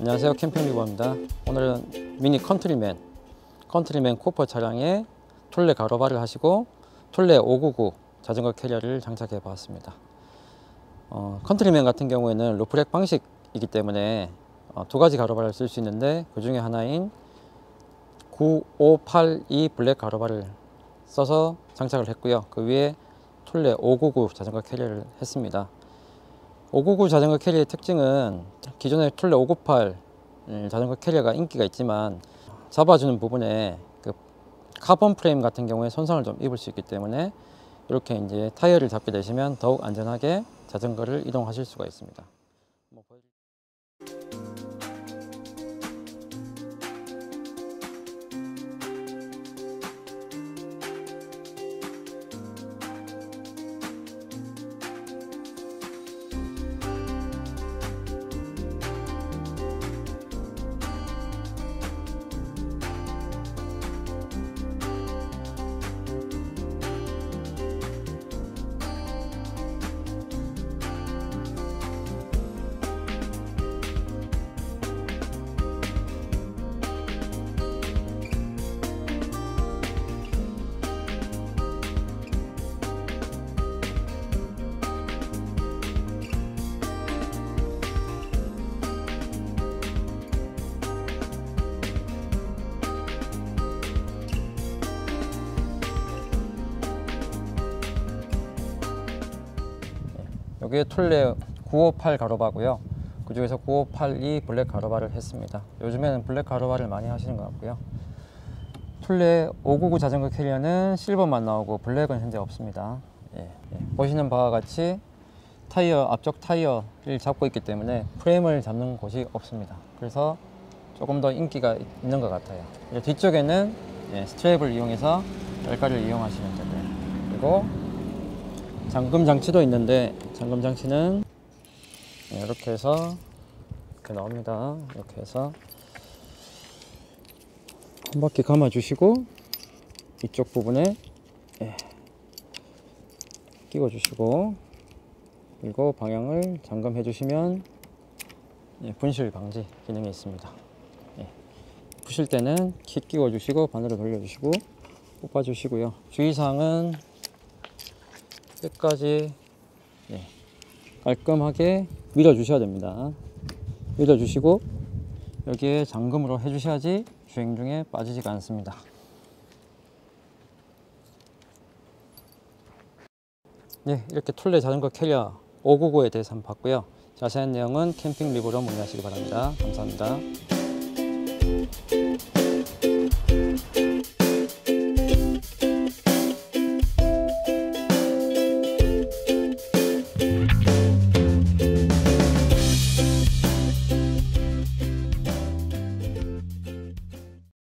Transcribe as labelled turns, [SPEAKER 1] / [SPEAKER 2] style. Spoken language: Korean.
[SPEAKER 1] 안녕하세요, 캠핑 리버입니다. 오늘은 미니 컨트리맨 쿠퍼 차량에 툴레 가로바를 하시고 툴레 599 자전거 캐리어를 장착해 보았습니다. 컨트리맨 같은 경우에는 루프렉 방식이기 때문에 두 가지 가로바를 쓸 수 있는데, 그 중에 하나인 9582 블랙 가로바를 써서 장착을 했고요. 그 위에 툴레 599 자전거 캐리어를 했습니다. 599 자전거 캐리어의 특징은 기존의 툴레 598 자전거 캐리어가 인기가 있지만 잡아주는 부분에 그 카본 프레임 같은 경우에 손상을 좀 입을 수 있기 때문에 이렇게 이제 타이어를 잡게 되시면 더욱 안전하게 자전거를 이동하실 수가 있습니다. 여기에 툴레 958 가로바고요. 그 중에서 9582 블랙 가로바를 했습니다. 요즘에는 블랙 가로바를 많이 하시는 것 같고요. 툴레 599 자전거 캐리어는 실버만 나오고 블랙은 현재 없습니다. 보시는 바와 같이 타이어, 앞쪽 타이어를 잡고 있기 때문에 프레임을 잡는 곳이 없습니다. 그래서 조금 더 인기가 있는 것 같아요. 뒤쪽에는 스트랩을 이용해서 열가를 이용하시면 되고요. 그리고 잠금 장치도 있는데, 잠금 장치는 이렇게 해서 이렇게 나옵니다. 이렇게 해서 한 바퀴 감아 주시고 이쪽 부분에 끼워 주시고, 그리고 방향을 잠금해 주시면 분실 방지 기능이 있습니다. 푸실 때는 키 끼워 주시고 반으로 돌려 주시고 뽑아 주시고요. 주의사항은 끝까지 깔끔하게 밀어 주셔야 됩니다. 밀어 주시고 여기에 잠금으로 해 주셔야지 주행 중에 빠지지가 않습니다. 이렇게 툴레 자전거 캐리어 599에 대해서 한번 봤고요. 자세한 내용은 캠핑 리뷰로 문의하시기 바랍니다. 감사합니다.